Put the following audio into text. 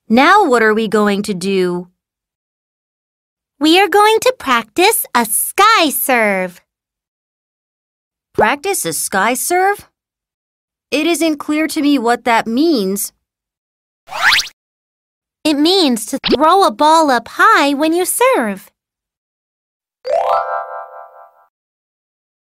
Now what are we going to do? We are going to practice a sky serve. Practice a sky serve? It isn't clear to me what that means. It means to throw a ball up high when you serve.